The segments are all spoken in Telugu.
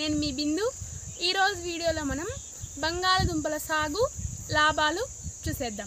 నేను మీ బిందు। ఈ రోజు వీడియోలో మనం బంగాళదుంపల సాగు లాభాలు చూసేద్దాం।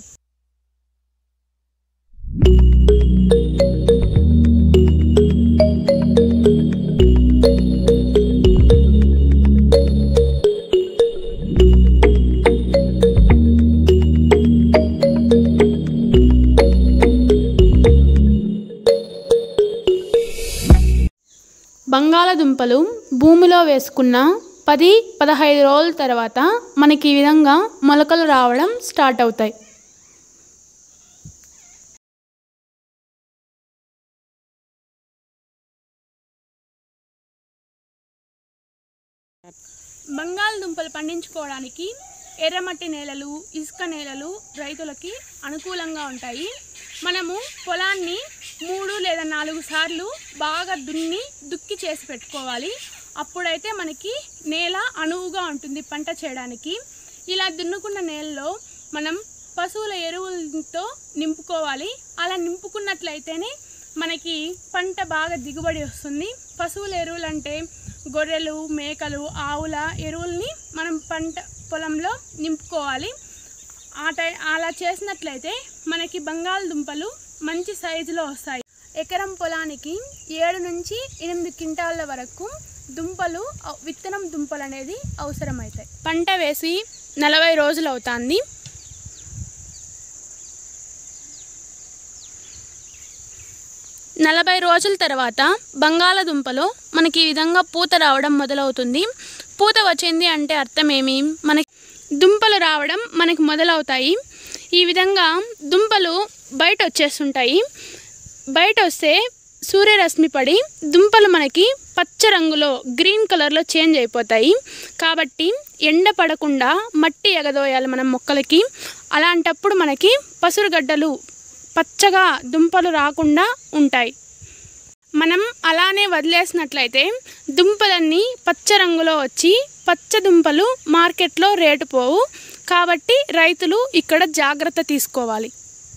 బంగాళదుంపలు భూమిలో వేసుకున్న 10-15 రోజుల తర్వాత మనకి ఈ విధంగా మొలకలు రావడం స్టార్ట్ అవుతాయి। బంగాళదుంపలు పండించుకోవడానికి ఎర్రమట్టి నేలలు, ఇసుక నేలలు రైతులకి అనుకూలంగా ఉంటాయి। మనము పొలాన్ని 3 లేదా 4 సార్లు బాగా దుక్కి చేసి పెట్టుకోవాలి। అప్పుడైతే మనకి నేల అనువుగా ఉంటుంది పంట చేయడానికి। ఇలా దున్నుకున్న నేలలో మనం పశువుల ఎరువులతో నింపుకోవాలి। అలా నింపుకున్నట్లయితేనే మనకి పంట బాగా దిగుబడి వస్తుంది। పశువుల ఎరువులు అంటే గొర్రెలు, మేకలు, ఆవుల ఎరువుల్ని మనం పంట పొలంలో నింపుకోవాలి। అలా చేసినట్లయితే మనకి బంగాళదుంపలు మంచి సైజులో వస్తాయి। ఎకరం పొలానికి 7 నుంచి 8 క్వింటాళ్ళ వరకు విత్తనం దుంపలు అనేది అవసరమవుతాయి। పంట వేసి 40 రోజులు అవుతుంది। నలభై రోజుల తర్వాత బంగాళదుంపలో మనకి ఈ విధంగా పూత రావడం మొదలవుతుంది। పూత వచ్చింది అంటే అర్థం ఏమి, మనకి దుంపలు రావడం మనకి మొదలవుతాయి। ఈ విధంగా దుంపలు బయట వచ్చేస్తుంటాయి। బయట వస్తే సూర్యరశ్మి పడి దుంపలు మనకి పచ్చ రంగులో గ్రీన్ కలర్లో చేంజ్ అయిపోతాయి। కాబట్టి ఎండ పడకుండా మట్టి ఎగదోయాలి మనం మొక్కలకి। అలాంటప్పుడు మనకి పసురుగడ్డలు పచ్చగా దుంపలు రాకుండా ఉంటాయి। మనం అలానే వదిలేసినట్లయితే దుంపలన్నీ పచ్చ రంగులో వచ్చి పచ్చ దుంపలు మార్కెట్లో రేటు పోవు। కాబట్టి రైతులు ఇక్కడ జాగ్రత్త తీసుకోవాలి।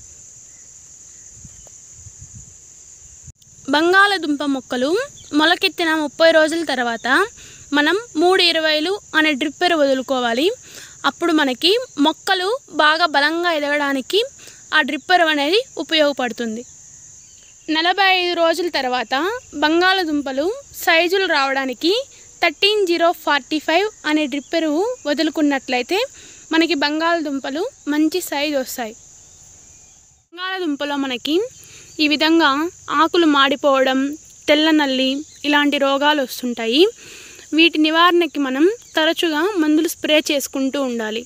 బంగాళదుంప మొక్కలు మొలకెత్తిన 30 రోజుల తర్వాత మనం 3-20 అనే డ్రిప్పర్ వదులుకోవాలి। అప్పుడు మనకి మొక్కలు బాగా బలంగా ఎదగడానికి ఆ డ్రిప్పర్ అనేది ఉపయోగపడుతుంది। 45 రోజుల తర్వాత బంగాళదుంపలు సైజులు రావడానికి 13045 అనే డ్రిప్పరు వదులుకున్నట్లయితే మనకి బంగాళదుంపలు మంచి సైజు వస్తాయి। బంగాళదుంపలో మనకి ఈ విధంగా ఆకులు మాడిపోవడం, తెల్ల నల్లి ఇలాంటి రోగాలు వస్తుంటాయి। వీటి నివారణకి మనం తరచుగా మందులు స్ప్రే చేసుకుంటూ ఉండాలి।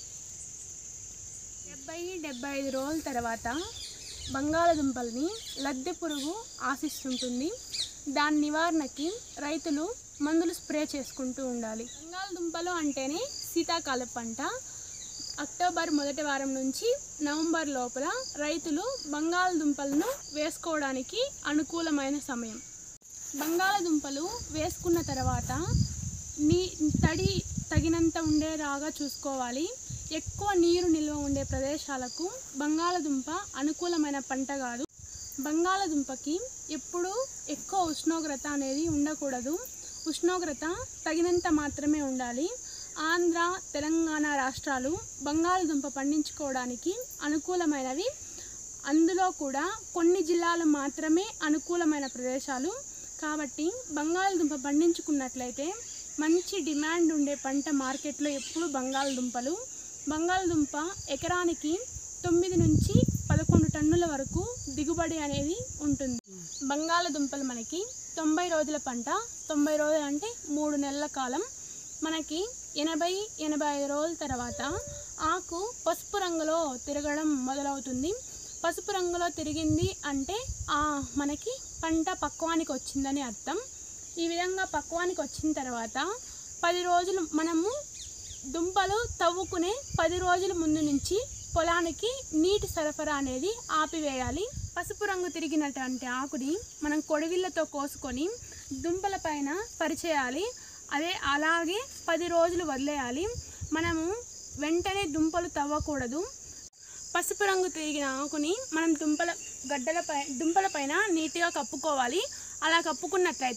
70-75 రోజుల తర్వాత బంగాళదుంపల్ని లద్దె పురుగు ఆశిస్తుంటుంది। దాని నివారణకి రైతులు మందులు స్ప్రే చేసుకుంటూ ఉండాలి। బంగాళదుంపలు అంటేనే శీతాకాల పంట। అక్టోబర్ మొదటి వారం నుంచి నవంబర్ లోపల రైతులు బంగాళదుంపలను వేసుకోవడానికి అనుకూలమైన సమయం। బంగాళదుంపలు వేసుకున్న తర్వాత తడి తగినంత ఉండేలాగా చూసుకోవాలి। ఎక్కువ నీరు నిల్వ ఉండే ప్రదేశాలకు బంగాళదుంప అనుకూలమైన పంట కాదు। బంగాళదుంపకి ఎప్పుడూ ఎక్కువ ఉష్ణోగ్రత అనేది ఉండకూడదు। ఉష్ణోగ్రత తగినంత మాత్రమే ఉండాలి। ఆంధ్ర, తెలంగాణ రాష్ట్రాలు బంగాళదుంప పండించుకోవడానికి అనుకూలమైనవి। అందులో కూడా కొన్ని జిల్లాలు మాత్రమే అనుకూలమైన ప్రదేశాలు। కాబట్టి బంగాళదుంప పండించుకున్నట్లయితే మంచి డిమాండ్ ఉండే పంట మార్కెట్లో ఎప్పుడు బంగాళదుంప ఎకరానికి 9 నుంచి 11 టన్నుల వరకు దిగుబడి అనేది ఉంటుంది। బంగాళదుంపలు మనకి 90 రోజుల పంట। 90 రోజులు అంటే 3 నెలల కాలం। మనకి 80-85 రోజుల తర్వాత ఆకు పసుపు రంగులో తిరగడం మొదలవుతుంది। పసుపు రంగులో తిరిగింది అంటే మనకి పంట పక్వానికి వచ్చిందని అర్థం। ఈ విధంగా పక్వానికి వచ్చిన తర్వాత 10 రోజులు మనము దుంపలు తవ్వుకునే 10 రోజుల ముందు నుంచి పొలానికి నీటి సరఫరా అనేది ఆపివేయాలి। పసుపు రంగు తిరిగినటువంటి ఆకుని మనం కొడవిళ్ళతో కోసుకొని దుంపల పైన పరిచేయాలి। అలాగే 10 రోజులు వదిలేయాలి। మనము వెంటనే దుంపలు తవ్వకూడదు। పసుపు రంగు తిరిగిన ఆకుని మనం దుంపల పైన నీట్గా కప్పుకోవాలి। అలా కప్పుకున్నట్లయితే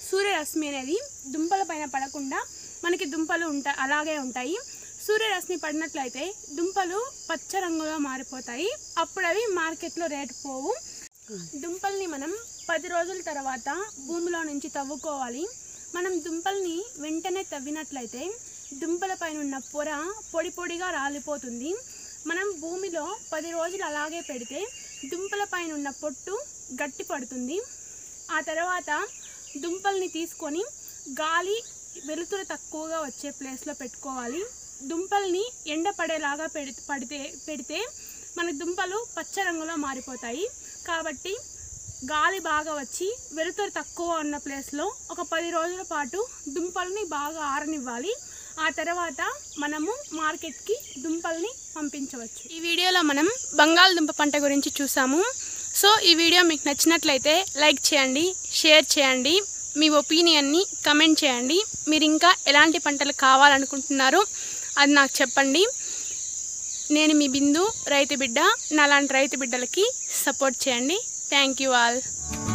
సూర్యరశ్మి అనేది దుంపల పైన పడకుండా మనకి దుంపలు అలాగే ఉంటాయి. సూర్యరశ్మి పడినట్లయితే దుంపలు పచ్చ రంగులో మారిపోతాయి. అప్పుడు అవి మార్కెట్లో రేటు పోవు. దుంపల్ని మనం 10 రోజుల తర్వాత భూమిలో నుంచి తవ్వుకోవాలి. మనం దుంపల్ని వెంటనే తవ్వినట్లయితే దుంపల పైన ఉన్న పొర పొడి పొడిగా రాలిపోతుంది. మనం భూమిలో 10 రోజులు అలాగే పెడితే దుంపల పైన ఉన్న పొట్టు గట్టి పడుతుంది. ఆ తర్వాత దుంపల్ని తీసుకొని గాలి వెలుతురు తక్కువగా వచ్చే ప్లేస్లో పెట్టుకోవాలి. దుంపల్ని ఎండ పడేలాగా పెడితే మన దుంపలు పచ్చ రంగులో మారిపోతాయి. కాబట్టి గాలి బాగా వచ్చి వెలుతురు తక్కువ ఉన్న ప్లేస్లో ఒక 10 రోజుల పాటు దుంపల్ని బాగా ఆరనివ్వాలి. ఆ తర్వాత మనము మార్కెట్కి దుంపల్ని పంపించవచ్చు. ఈ వీడియోలో మనం బంగాళదుంప పంట గురించి చూసాము. సో ఈ వీడియో మీకు నచ్చినట్లయితే లైక్ చేయండి, షేర్ చేయండి, మీ ఒపీనియన్ని కమెంట్ చేయండి. మీరు ఇంకా ఎలాంటి పంటలు కావాలనుకుంటున్నారో అది నాకు చెప్పండి. నేను మీ బిందు రైతు బిడ్డ. నాలాంటి రైతు బిడ్డలకి సపోర్ట్ చేయండి. Thank you all.